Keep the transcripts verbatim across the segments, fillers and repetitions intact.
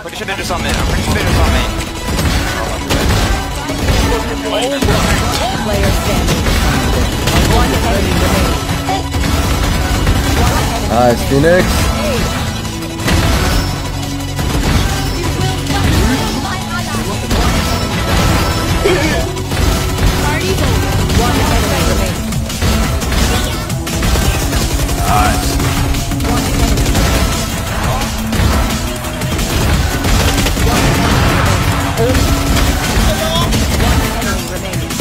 Pretty sure they just saw me. I'm pretty sure they just saw me. Player standing. One enemy remaining. Nice, Phoenix. One enemy remaining. Nice. One enemy remaining.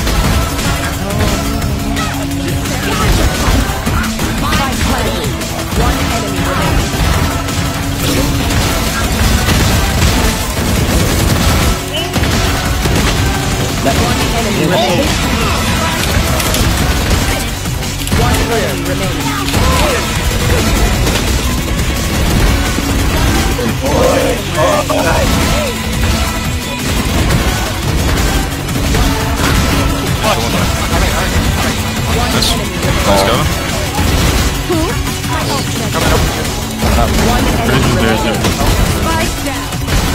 Five players. One enemy remaining. One enemy remaining. One enemy remaining. Let's, let's go. One enemy There's, there's, remaining. there's. Spike down.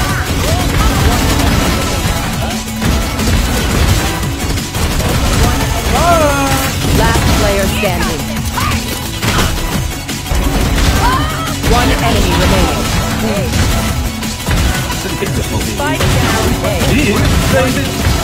Last player standing. One enemy remaining. Spike down. A.